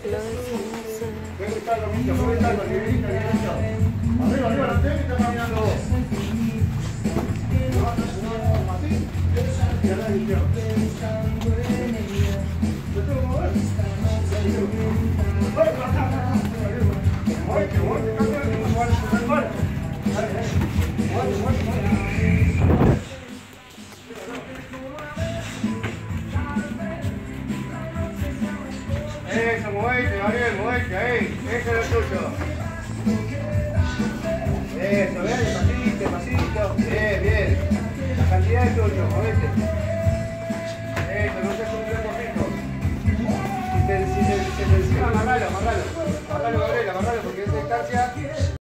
Puede estarlo, Micho, puede estarlo, nivelito, nivelito. Arriba, arriba, la técnica caminando vos. No, así. Y a la izquierda. ¿Te tengo que mover? ¡Ay, que voy! ¡Que cambia de lugar! ¡Dale, dale! Eso, movete, Gabriel, movete, ahí, eso es lo tuyo. Eso, bien, despacito, despacito, bien, bien. La cantidad es tuyo,